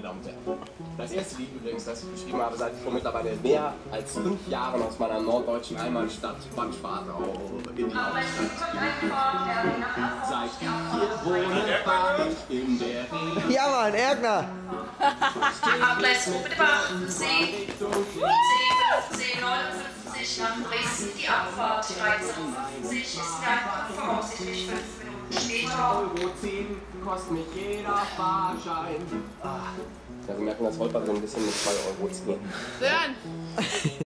Damen und Herren. Das erste Lied übrigens, das ich geschrieben habe, seit vor mittlerweile mehr als 5 Jahren aus meiner norddeutschen Heimatstadt Bandschwart in die Hauptstadt. Seit ich hier wohne, fahre ich in der Regel. Ja, Mann, Erkner! Abgleis bitte beachten Sie. C 1559 nach Dresden, die Abfahrt 13.50 ist in Ankunft voraussichtlich 5 Minuten später. Euro 10 kostet mich jeder Fahrschein. Ja, Sie merken, das Holpert so ein bisschen mit 2,10 Euro. Sören!